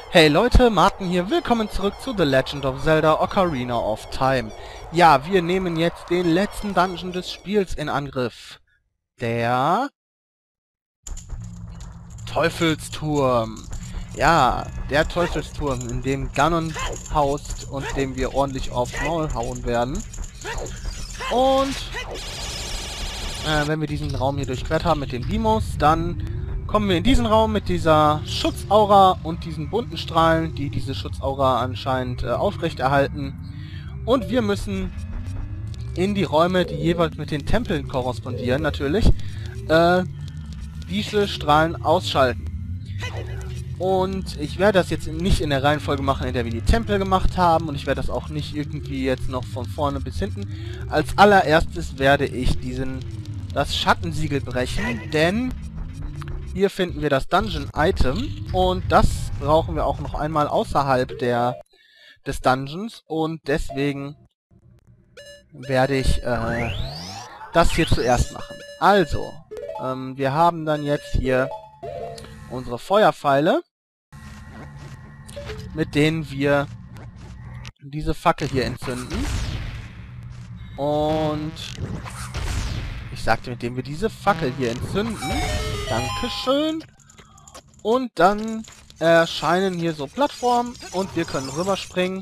Hey Leute, Martin hier, willkommen zurück zu The Legend of Zelda Ocarina of Time. Ja, wir nehmen jetzt den letzten Dungeon des Spiels in Angriff. Der Teufelsturm. Ja, der Teufelsturm, in dem Ganon haust und dem wir ordentlich aufs Maul hauen werden. Und wenn wir diesen Raum hier durchquert haben mit den Beamos, dann kommen wir in diesen Raum mit dieser Schutzaura und diesen bunten Strahlen, die diese Schutzaura anscheinend aufrechterhalten. Und wir müssen in die Räume, die jeweils mit den Tempeln korrespondieren, natürlich, diese Strahlen ausschalten. Und ich werde das jetzt nicht in der Reihenfolge machen, in der wir die Tempel gemacht haben. Und ich werde das auch nicht irgendwie jetzt noch von vorne bis hinten. Als allererstes werde ich das Schattensiegel brechen, denn hier finden wir das Dungeon-Item. Und das brauchen wir auch noch einmal außerhalb des Dungeons. Und deswegen werde ich das hier zuerst machen. Also, wir haben dann jetzt hier unsere Feuerpfeile, mit denen wir diese Fackel hier entzünden. Und ich sagte, mit dem wir diese Fackel hier entzünden. Dankeschön. Und dann erscheinen hier so Plattformen und wir können rüberspringen.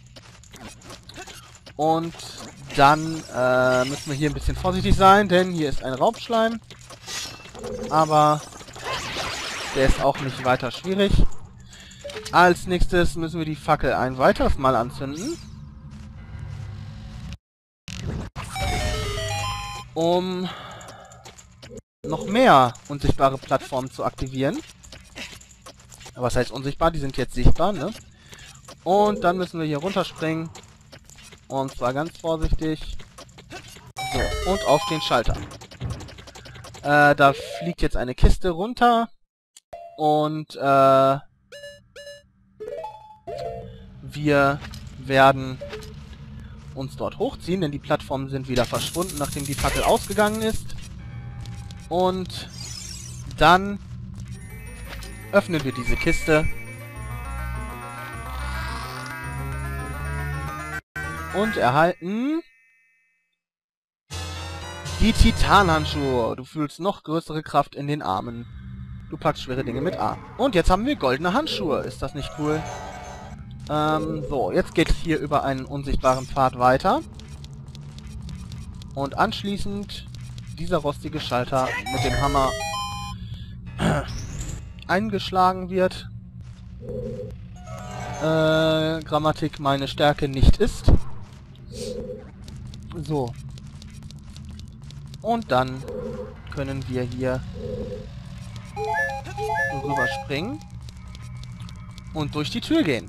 Und dann müssen wir hier ein bisschen vorsichtig sein, denn hier ist ein Raubschleim. Aber der ist auch nicht weiter schwierig. Als nächstes müssen wir die Fackel ein weiteres Mal anzünden, um noch mehr unsichtbare Plattformen zu aktivieren. Was heißt unsichtbar? Die sind jetzt sichtbar, ne? Und dann müssen wir hier runterspringen. Und zwar ganz vorsichtig. So, und auf den Schalter. Da fliegt jetzt eine Kiste runter. Und wir werden uns dort hochziehen, denn die Plattformen sind wieder verschwunden, nachdem die Fackel ausgegangen ist. Und dann öffnen wir diese Kiste. Und erhalten die Titanhandschuhe. Du fühlst noch größere Kraft in den Armen. Du packst schwere Dinge mit A. Und jetzt haben wir goldene Handschuhe. Ist das nicht cool? So, jetzt geht es hier über einen unsichtbaren Pfad weiter. Und anschließend dieser rostige Schalter mit dem Hammer eingeschlagen wird. Grammatik meine Stärke nicht ist. So. Und dann können wir hier rüberspringen und durch die Tür gehen.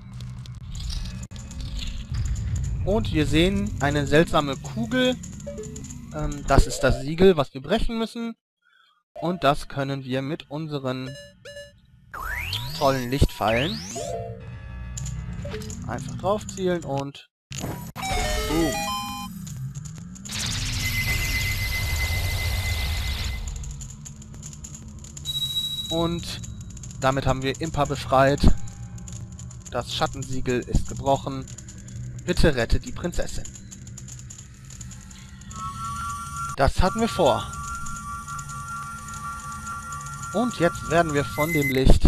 Und wir sehen eine seltsame Kugel. Das ist das Siegel, was wir brechen müssen. Und das können wir mit unseren tollen Lichtpfeilen einfach drauf zielen und boom. Und damit haben wir Impa befreit. Das Schattensiegel ist gebrochen. Bitte rette die Prinzessin. Das hatten wir vor. Und jetzt werden wir von dem Licht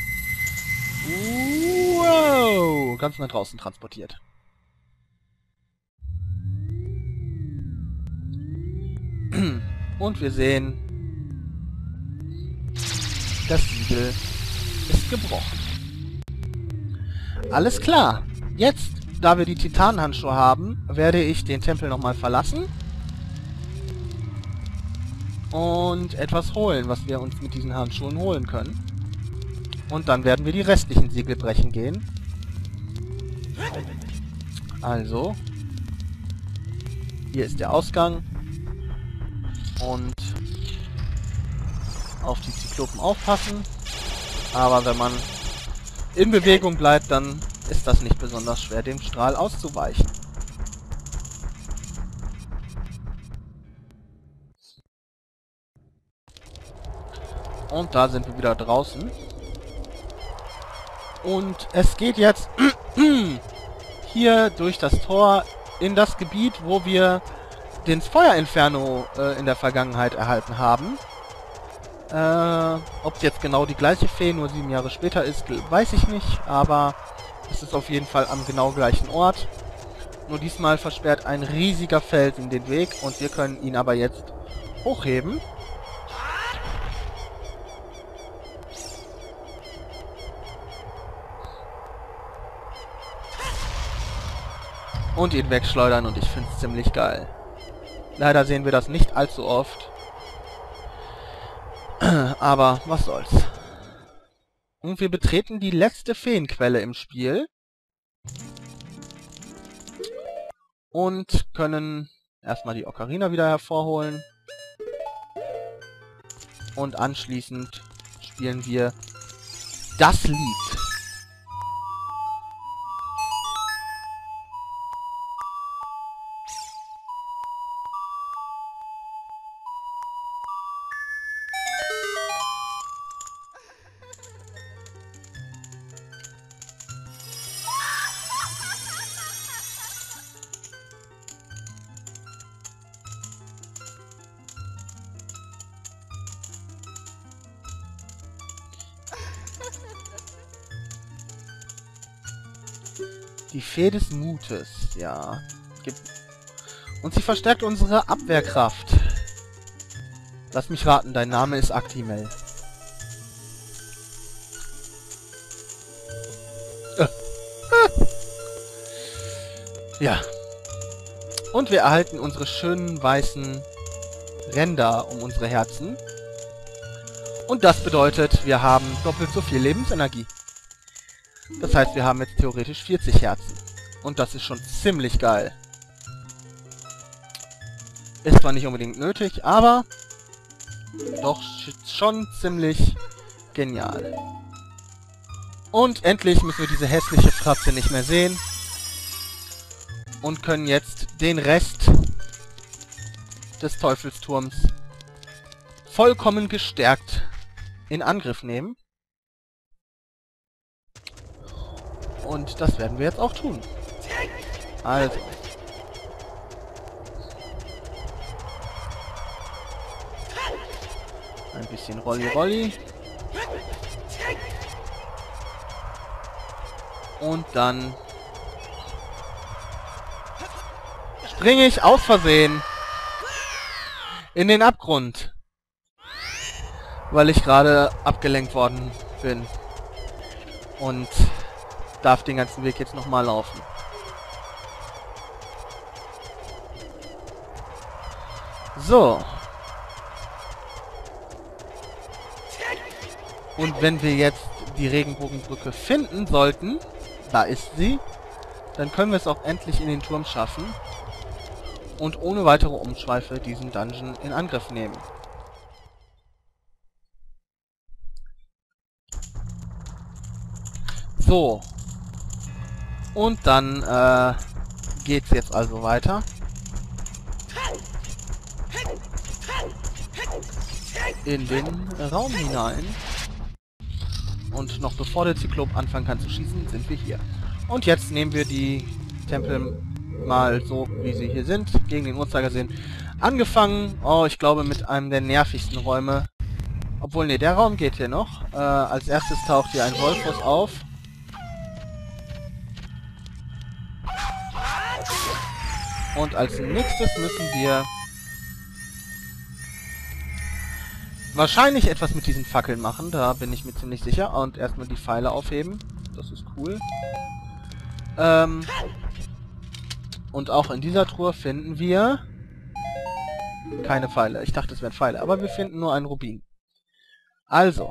ganz nach draußen transportiert. Und wir sehen, das Siegel ist gebrochen. Alles klar. Jetzt, da wir die Titanhandschuhe haben, werde ich den Tempel nochmal verlassen und etwas holen, was wir uns mit diesen Handschuhen holen können. Und dann werden wir die restlichen Siegel brechen gehen. Also, hier ist der Ausgang. Und auf die Zyklopen aufpassen. Aber wenn man in Bewegung bleibt, dann ist das nicht besonders schwer, dem Strahl auszuweichen. Und da sind wir wieder draußen. Und es geht jetzt hier durch das Tor in das Gebiet, wo wir den Feuerinferno in der Vergangenheit erhalten haben. Ob es jetzt genau die gleiche Fee, nur 7 Jahre später ist, weiß ich nicht, aber es ist auf jeden Fall am genau gleichen Ort. Nur diesmal versperrt ein riesiger Felsen den Weg und wir können ihn aber jetzt hochheben. Und ihn wegschleudern und ich finde es ziemlich geil. Leider sehen wir das nicht allzu oft. Aber was soll's. Und wir betreten die letzte Feenquelle im Spiel. Und können erstmal die Ocarina wieder hervorholen. Und anschließend spielen wir das Lied. Die Fee des Mutes, ja. Und sie verstärkt unsere Abwehrkraft. Lass mich raten, dein Name ist Actimel. Ja. Und wir erhalten unsere schönen weißen Ränder um unsere Herzen. Und das bedeutet, wir haben doppelt so viel Lebensenergie. Das heißt, wir haben jetzt theoretisch 40 Herzen. Und das ist schon ziemlich geil. Ist zwar nicht unbedingt nötig, aber doch schon ziemlich genial. Und endlich müssen wir diese hässliche Fratze nicht mehr sehen. Und können jetzt den Rest des Teufelsturms vollkommen gestärkt in Angriff nehmen. Und das werden wir jetzt auch tun. Also. Ein bisschen Rolli-Rolli. Und dann springe ich aus Versehen in den Abgrund. Weil ich gerade abgelenkt worden bin. Und darf den ganzen Weg jetzt nochmal laufen. So. Und wenn wir jetzt die Regenbogenbrücke finden sollten, da ist sie, dann können wir es auch endlich in den Turm schaffen und ohne weitere Umschweife diesen Dungeon in Angriff nehmen. So. Und dann geht's jetzt also weiter. In den Raum hinein. Und noch bevor der Zyklop anfangen kann zu schießen, sind wir hier. Und jetzt nehmen wir die Tempel mal so, wie sie hier sind, gegen den Uhrzeigersinn. Angefangen, ich glaube, mit einem der nervigsten Räume. Obwohl, ne, der Raum geht hier noch. Als erstes taucht hier ein Wolfus auf. Und als nächstes müssen wir wahrscheinlich etwas mit diesen Fackeln machen, da bin ich mir ziemlich sicher. Und erstmal die Pfeile aufheben. Das ist cool. Und auch in dieser Truhe finden wir keine Pfeile. Ich dachte, es wären Pfeile, aber wir finden nur einen Rubin. Also.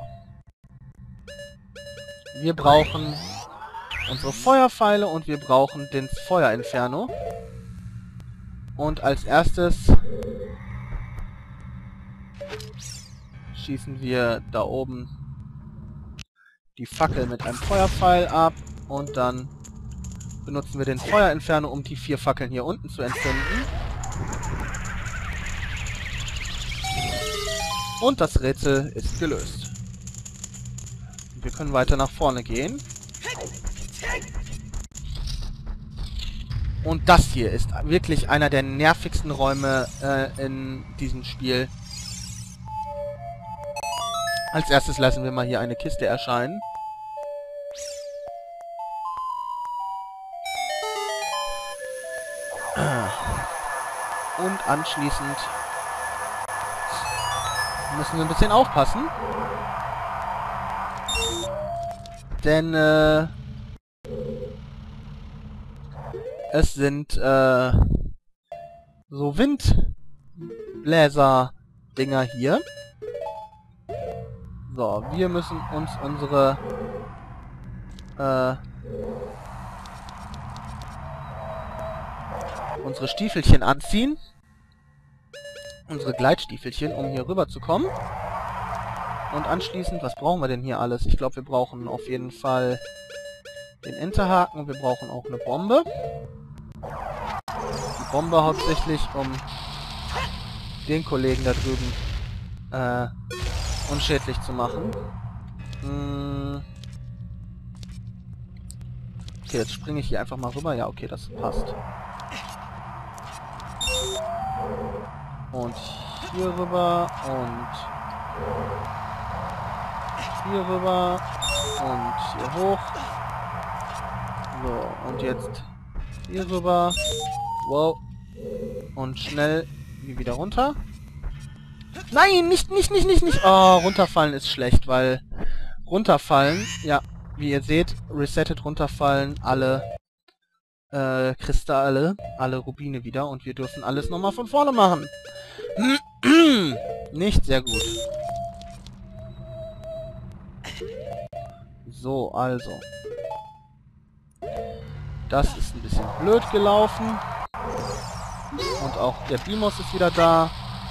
Wir brauchen unsere Feuerpfeile und wir brauchen den Feuerinferno. Und als erstes schießen wir da oben die Fackel mit einem Feuerpfeil ab und dann benutzen wir den Feuerinferno, um die 4 Fackeln hier unten zu entzünden. Und das Rätsel ist gelöst. Wir können weiter nach vorne gehen. Und das hier ist wirklich einer der nervigsten Räume in diesem Spiel. Als erstes lassen wir mal hier eine Kiste erscheinen. Und anschließend müssen wir ein bisschen aufpassen. Denn es sind so Windbläser-Dinger hier. So, wir müssen uns unsere Stiefelchen anziehen. Unsere Gleitstiefelchen, um hier rüber zu kommen. Und anschließend, was brauchen wir denn hier alles? Ich glaube, wir brauchen auf jeden Fall den Enterhaken und wir brauchen auch eine Bombe. Die Bombe hauptsächlich, um den Kollegen da drüben unschädlich zu machen. Okay, jetzt springe ich hier einfach mal rüber. Ja, okay, das passt. Und hier rüber und hier rüber und hier hoch. So, und jetzt hier rüber. Wow. Und schnell wieder runter. Nein, nicht. Oh, runterfallen ist schlecht, weil runterfallen, ja, wie ihr seht, resettet runterfallen alle Kristalle, alle Rubine wieder und wir dürfen alles nochmal von vorne machen. Nicht sehr gut. So, also. Das ist ein bisschen blöd gelaufen. Und auch der Bimos ist wieder da.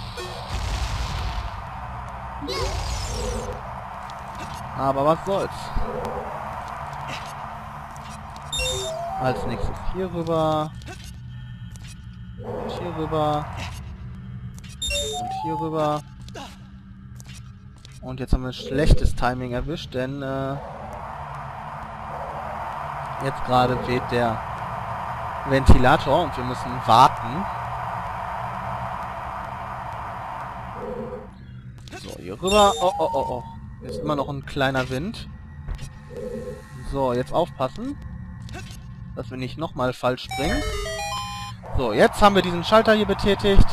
Aber was soll's. Als nächstes hier rüber. Und hier rüber. Und hier rüber. Und jetzt haben wir ein schlechtes Timing erwischt, denn jetzt gerade weht der Ventilator und wir müssen warten. So, hier rüber. Oh. Hier ist immer noch ein kleiner Wind. So, jetzt aufpassen, dass wir nicht nochmal falsch springen. So, jetzt haben wir diesen Schalter hier betätigt.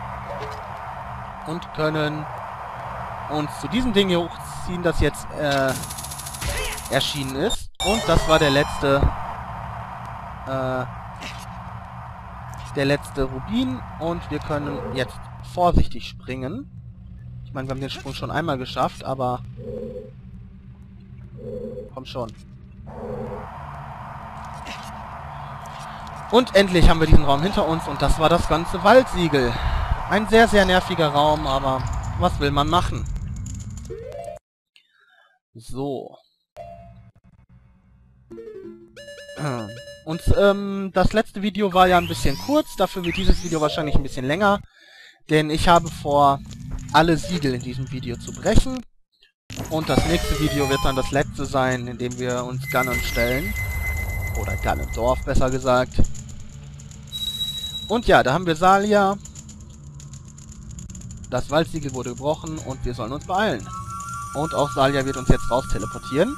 Und können uns zu diesem Ding hier hochziehen, das jetzt erschienen ist. Und das war der letzte Rubin. Und wir können jetzt vorsichtig springen. Ich meine, wir haben den Sprung schon einmal geschafft, aber... Komm schon. Und endlich haben wir diesen Raum hinter uns und das war das ganze Waldsiegel. Ein sehr, sehr nerviger Raum, aber was will man machen? So. Und das letzte Video war ja ein bisschen kurz, dafür wird dieses Video wahrscheinlich ein bisschen länger. Denn ich habe vor, alle Siegel in diesem Video zu brechen. Und das nächste Video wird dann das letzte sein, in dem wir uns Ganon stellen. Oder Ganondorf, besser gesagt. Und ja, da haben wir Salia. Das Waldsiegel wurde gebrochen und wir sollen uns beeilen. Und auch Salia wird uns jetzt raus teleportieren.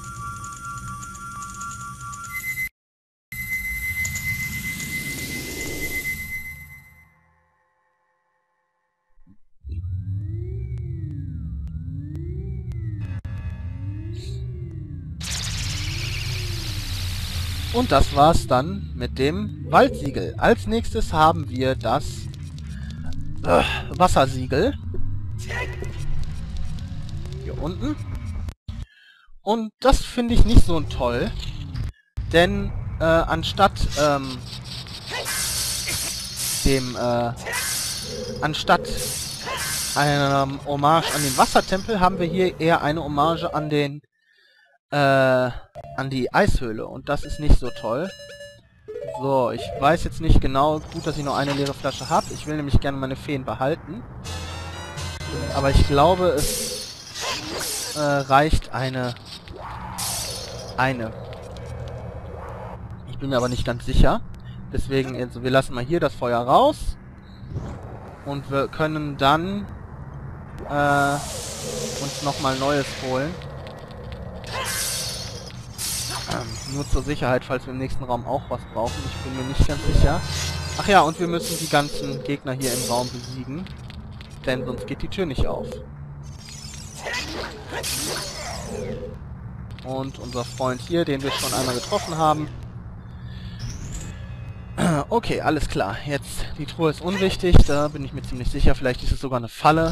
Und das war's dann mit dem Waldsiegel. Als nächstes haben wir das Wassersiegel. Hier unten. Und das finde ich nicht so toll. Denn anstatt einer Hommage an den Wassertempel haben wir hier eher eine Hommage an den an die Eishöhle und das ist nicht so toll. So, ich weiß jetzt nicht genau, gut, dass ich nur eine leere Flasche habe. Ich will nämlich gerne meine Feen behalten. Aber ich glaube, es reicht eine. Ich bin mir aber nicht ganz sicher. Deswegen, also wir lassen mal hier das Feuer raus. Und wir können dann uns nochmal Neues holen. Nur zur Sicherheit, falls wir im nächsten Raum auch was brauchen. Ich bin mir nicht ganz sicher. Ach ja, und wir müssen die ganzen Gegner hier im Raum besiegen. Denn sonst geht die Tür nicht auf. Und unser Freund hier, den wir schon einmal getroffen haben. Okay, alles klar. Jetzt, die Truhe ist unwichtig. Da bin ich mir ziemlich sicher. Vielleicht ist es sogar eine Falle.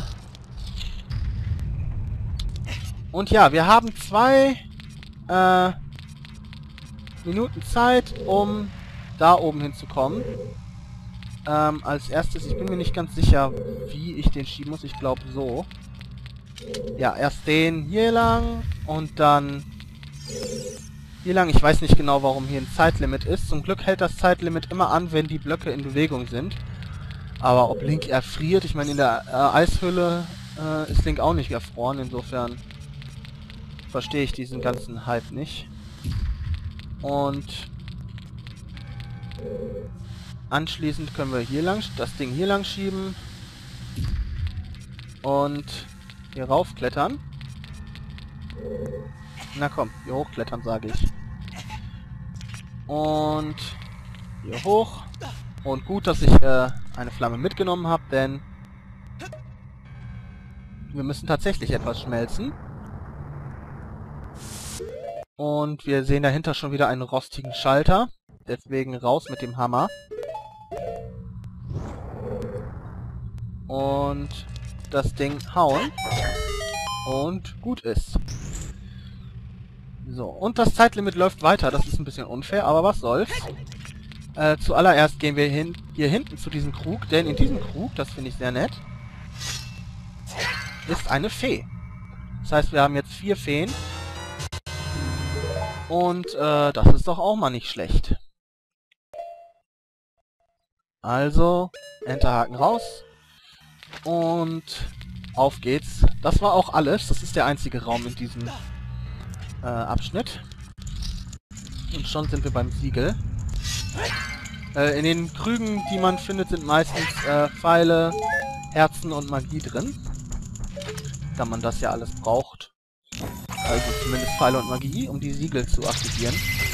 Und ja, wir haben 2 Minuten Zeit, um da oben hinzukommen. Als erstes, ich bin mir nicht ganz sicher, wie ich den schieben muss. Ich glaube so. Ja, erst den hier lang und dann hier lang. Ich weiß nicht genau, warum hier ein Zeitlimit ist. Zum Glück hält das Zeitlimit immer an, wenn die Blöcke in Bewegung sind. Aber ob Link erfriert, ich meine, in der Eishöhle ist Link auch nicht erfroren. Insofern verstehe ich diesen ganzen Hype nicht. Und anschließend können wir hier lang, das Ding hier lang schieben und hier raufklettern. Na komm, hier hochklettern, sage ich. Und hier hoch. Und gut, dass ich eine Flamme mitgenommen habe, denn wir müssen tatsächlich etwas schmelzen. Und wir sehen dahinter schon wieder einen rostigen Schalter. Deswegen raus mit dem Hammer. Und das Ding hauen. Und gut ist. So, und das Zeitlimit läuft weiter. Das ist ein bisschen unfair, aber was soll's. Zuallererst gehen wir hier hinten zu diesem Krug, denn in diesem Krug, das finde ich sehr nett, ist eine Fee. Das heißt, wir haben jetzt 4 Feen. Und das ist doch auch mal nicht schlecht. Also, Enterhaken raus. Und auf geht's. Das war auch alles. Das ist der einzige Raum in diesem Abschnitt. Und schon sind wir beim Siegel. In den Krügen, die man findet, sind meistens Pfeile, Herzen und Magie drin. Da man das ja alles braucht. Also zumindest Pfeile und Magie, um die Siegel zu aktivieren.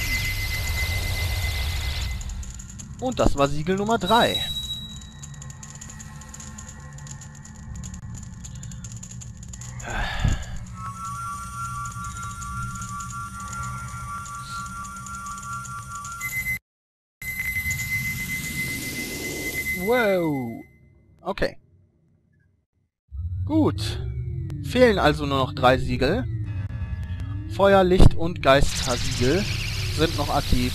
Und das war Siegel Nummer 3. Wow. Okay. Gut. Fehlen also nur noch 3 Siegel. Feuer, Licht und Geistersiegel sind noch aktiv.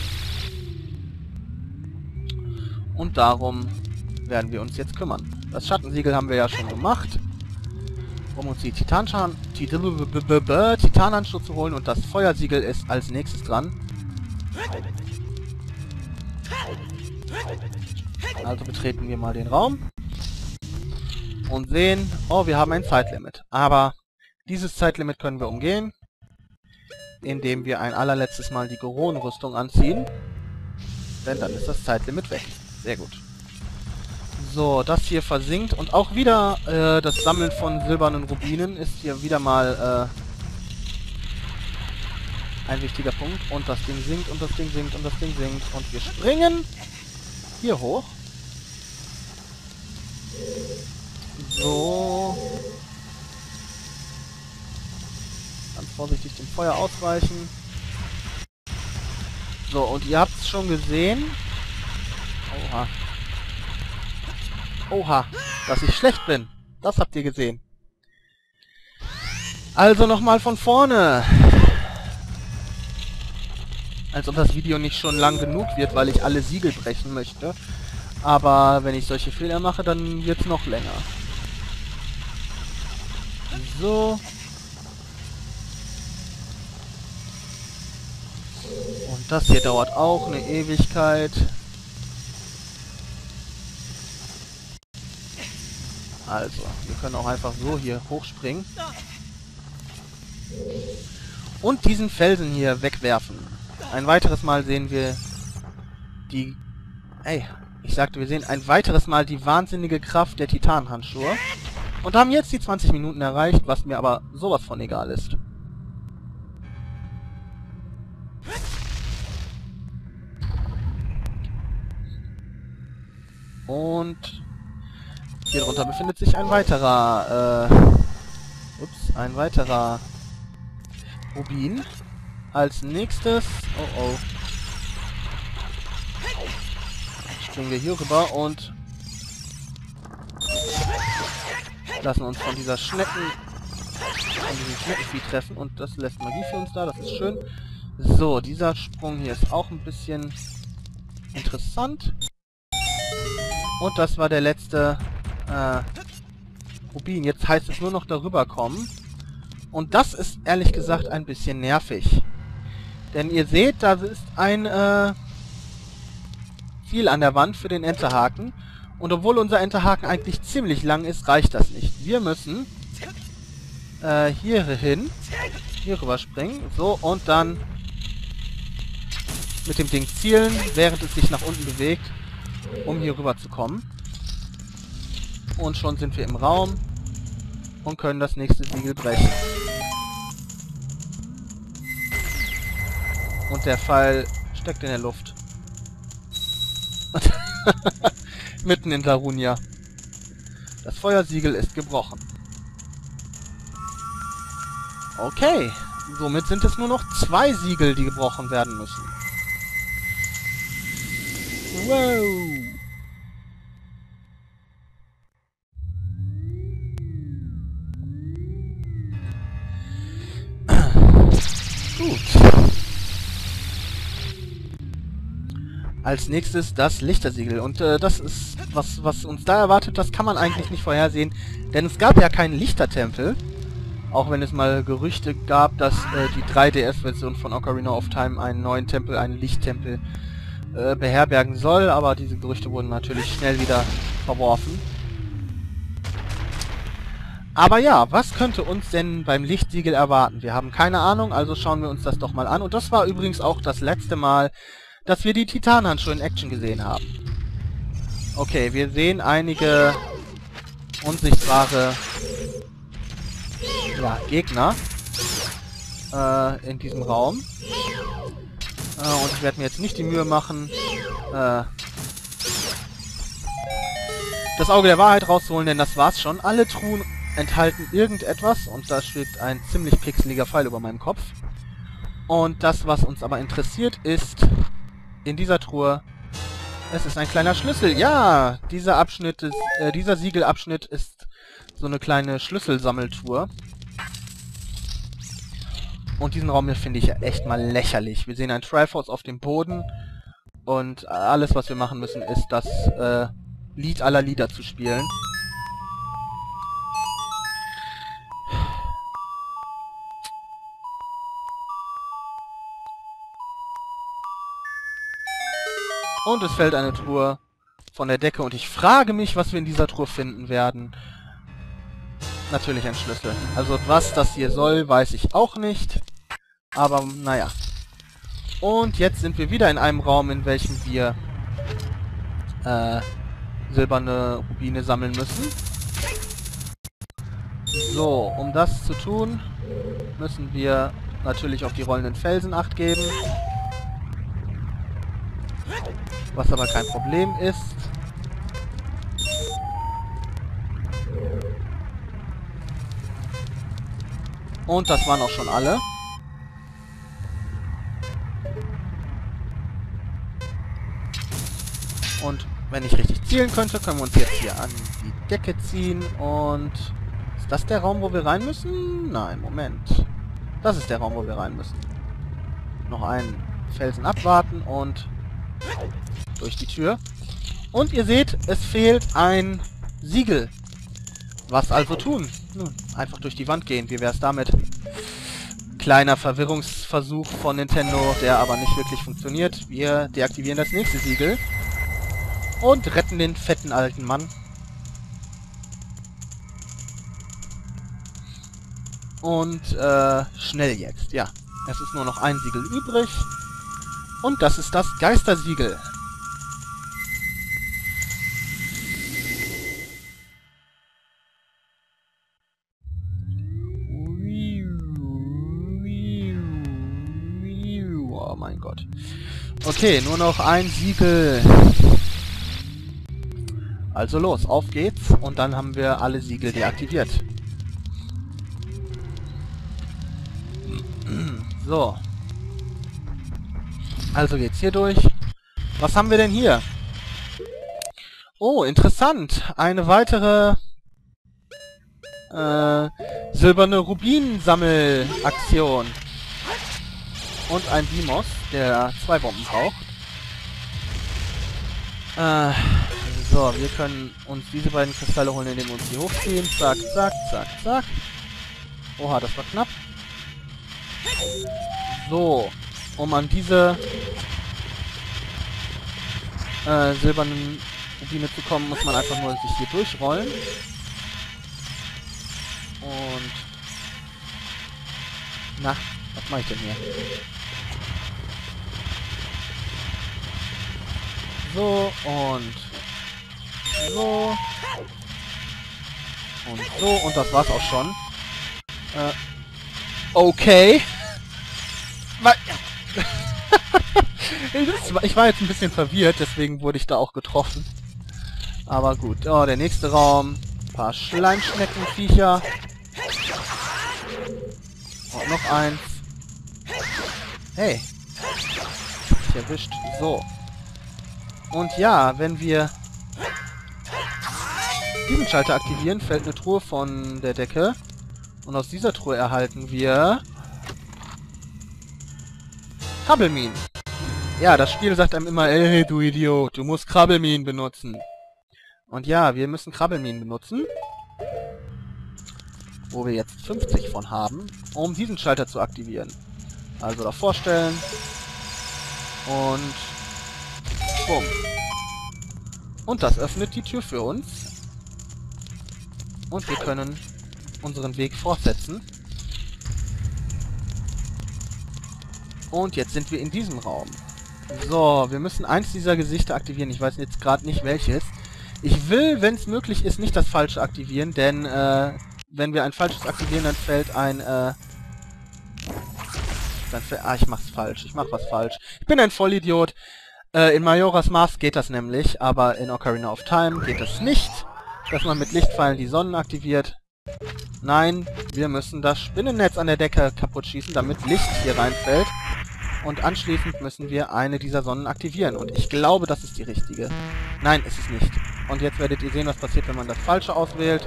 Und darum werden wir uns jetzt kümmern. Das Schattensiegel haben wir ja schon gemacht, um uns die Titanhandschuhe zu holen. Und das Feuersiegel ist als nächstes dran. Also betreten wir mal den Raum. Und sehen, oh, wir haben ein Zeitlimit. Aber dieses Zeitlimit können wir umgehen, indem wir ein allerletztes Mal die Goron-Rüstung anziehen. Denn dann ist das Zeitlimit weg. Sehr gut. So, das hier versinkt. Und auch wieder das Sammeln von silbernen Rubinen ist hier wieder mal ein wichtiger Punkt. Und das Ding sinkt und das Ding sinkt und das Ding sinkt. Und wir springen hier hoch. So. Ganz vorsichtig dem Feuer ausweichen. So, und ihr habt es schon gesehen. Oha. Oha, dass ich schlecht bin. Das habt ihr gesehen. Also nochmal von vorne. Als ob das Video nicht schon lang genug wird, weil ich alle Siegel brechen möchte. Aber wenn ich solche Fehler mache, dann wird es noch länger. So. Und das hier dauert auch eine Ewigkeit. Also, wir können auch einfach so hier hochspringen. Und diesen Felsen hier wegwerfen. ein weiteres Mal sehen wir die... Ey, ich sagte, wir sehen ein weiteres Mal die wahnsinnige Kraft der Titanhandschuhe. Und haben jetzt die 20 Minuten erreicht, was mir aber sowas von egal ist. Und hier drunter befindet sich ein weiterer, ein weiterer Rubin. Als nächstes, oh, springen wir hier rüber und lassen uns von dieser diesem Schneckenvieh treffen. Und das lässt Magie für uns da, das ist schön. So, dieser Sprung hier ist auch ein bisschen interessant. Und das war der letzte Rubin. Jetzt heißt es nur noch darüber kommen. Und das ist ehrlich gesagt ein bisschen nervig. Denn ihr seht, da ist ein Ziel an der Wand für den Enterhaken. Und obwohl unser Enterhaken eigentlich ziemlich lang ist, reicht das nicht. Wir müssen hier rüber springen. So, und dann mit dem Ding zielen, während es sich nach unten bewegt, um hier rüber zu kommen. Und schon sind wir im Raum und können das nächste Siegel brechen. Und der Pfeil steckt in der Luft. Mitten in Darunia. Das Feuersiegel ist gebrochen. Okay. Somit sind es nur noch 2 Siegel, die gebrochen werden müssen. Wow. Gut. Als nächstes das Lichtersiegel. Und das ist, was uns da erwartet, das kann man eigentlich nicht vorhersehen. Denn es gab ja keinen Lichtertempel. Auch wenn es mal Gerüchte gab, dass die 3DS-Version von Ocarina of Time einen neuen Tempel, einen Lichttempel, beherbergen soll. Aber diese Gerüchte wurden natürlich schnell wieder verworfen. Aber ja, was könnte uns denn beim Lichtsiegel erwarten? Wir haben keine Ahnung, also schauen wir uns das doch mal an. Und das war übrigens auch das letzte Mal, dass wir die Titanhandschuhe in Action gesehen haben. Okay, wir sehen einige unsichtbare Gegner in diesem Raum. Und ich werde mir jetzt nicht die Mühe machen, das Auge der Wahrheit rauszuholen, denn das war's schon. Alle Truhen enthalten irgendetwas und da steht ein ziemlich pixeliger Pfeil über meinem Kopf. Und das, was uns aber interessiert, ist in dieser Truhe, es ist ein kleiner Schlüssel. Ja, dieser Abschnitt ist, dieser Siegelabschnitt ist so eine kleine Schlüsselsammeltour. Und diesen Raum hier finde ich echt mal lächerlich. Wir sehen ein Triforce auf dem Boden und alles, was wir machen müssen, ist das Lied aller Lieder zu spielen. Und es fällt eine Truhe von der Decke und ich frage mich, was wir in dieser Truhe finden werden. Natürlich ein Schlüssel. Also was das hier soll, weiß ich auch nicht. Aber naja. Und jetzt sind wir wieder in einem Raum, in welchem wir silberne Rubine sammeln müssen. So, um das zu tun, müssen wir natürlich auf die rollenden Felsen Acht geben. Was aber kein Problem ist. Und das waren auch schon alle. Und wenn ich richtig zielen könnte, können wir uns jetzt hier an die Decke ziehen. Und ist das der Raum, wo wir rein müssen? Nein, Moment. Das ist der Raum, wo wir rein müssen. Noch einen Felsen abwarten und durch die Tür. Und ihr seht, es fehlt ein Siegel. Was also tun? Nun, einfach durch die Wand gehen. Wie wäre es damit? Kleiner Verwirrungsversuch von Nintendo, der aber nicht wirklich funktioniert. Wir deaktivieren das nächste Siegel. Und retten den fetten alten Mann. Und schnell jetzt. Ja, es ist nur noch ein Siegel übrig. Und das ist das Geistersiegel. Oh mein Gott. Okay, nur noch ein Siegel. Also los, auf geht's. Und dann haben wir alle Siegel deaktiviert. So. Also geht's hier durch. Was haben wir denn hier? Oh, interessant. Eine weitere silberne Rubin-Sammelaktion. Und ein Bimos, der 2 Bomben braucht. So, wir können uns diese beiden Kristalle holen, indem wir uns die hochziehen. Zack, zack, zack, zack. Oha, das war knapp. So, um an diese silbernen Rubine zu kommen, muss man einfach nur sich hier durchrollen. Und... Na, was mache ich denn hier? So, und... So. Und so, und das war's auch schon. Okay. Ich war jetzt ein bisschen verwirrt, deswegen wurde ich da auch getroffen. Aber gut. Oh, der nächste Raum. Ein paar Schleimschneckenviecher. Und noch eins. Hey. Ich erwischt. So. Und ja, wenn wir diesen Schalter aktivieren, fällt eine Truhe von der Decke. Und aus dieser Truhe erhalten wir Krabbelminen. Ja, das Spiel sagt einem immer, ey, du Idiot, du musst Krabbelminen benutzen. Und ja, wir müssen Krabbelminen benutzen, wo wir jetzt 50 von haben, um diesen Schalter zu aktivieren. Also davor stellen und bumm. Und das öffnet die Tür für uns. Und wir können unseren Weg fortsetzen. Und jetzt sind wir in diesem Raum. So, wir müssen eins dieser Gesichter aktivieren. Ich weiß jetzt gerade nicht welches. Ich will, wenn es möglich ist, nicht das falsche aktivieren, denn wenn wir ein falsches aktivieren, dann fällt ein... ich mach's falsch. Ich mach was falsch. Ich bin ein Vollidiot. In Majora's Mask geht das nämlich, aber in Ocarina of Time geht es nicht, dass man mit Lichtpfeilen die Sonnen aktiviert. Nein, wir müssen das Spinnennetz an der Decke kaputt schießen, damit Licht hier reinfällt. Und anschließend müssen wir eine dieser Sonnen aktivieren. Und ich glaube, das ist die richtige. Nein, ist es nicht. Und jetzt werdet ihr sehen, was passiert, wenn man das Falsche auswählt.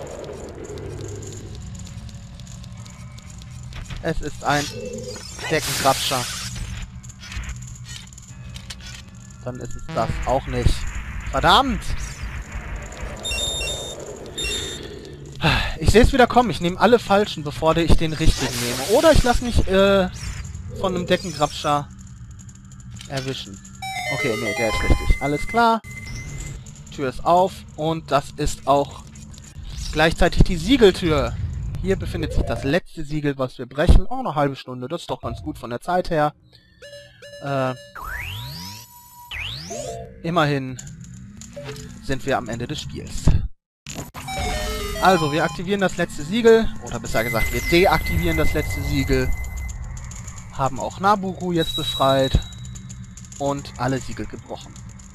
Es ist ein Deckenkrabscher. Dann ist es das auch nicht. Verdammt! Ich sehe es wieder kommen. Ich nehme alle Falschen, bevor ich den richtigen nehme. Oder ich lasse mich von einem Deckenkrabscher erwischen. Okay, nee, der ist richtig. Alles klar. Tür ist auf. Und das ist auch gleichzeitig die Siegeltür. Hier befindet sich das letzte Siegel, was wir brechen. Oh, eine halbe Stunde. Das ist doch ganz gut von der Zeit her. Immerhin sind wir am Ende des Spiels. Also, wir aktivieren das letzte Siegel. Oder besser gesagt, wir deaktivieren das letzte Siegel. Haben auch Nabooru jetzt befreit. Und alle Siegel gebrochen.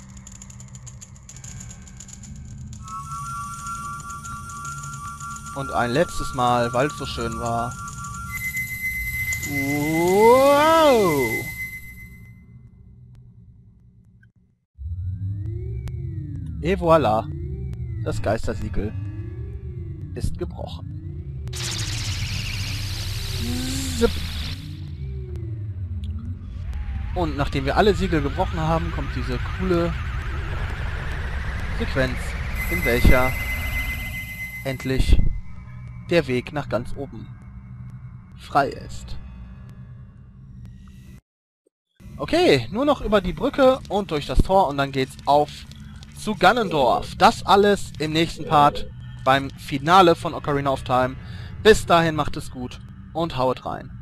Und ein letztes Mal, weil es so schön war. Wow! Et voilà. Das Geistersiegel ist gebrochen. Zip. Und nachdem wir alle Siegel gebrochen haben, kommt diese coole Sequenz, in welcher endlich der Weg nach ganz oben frei ist. Okay, nur noch über die Brücke und durch das Tor und dann geht's auf zu Ganondorf. Das alles im nächsten Part beim Finale von Ocarina of Time. Bis dahin macht es gut und haut rein.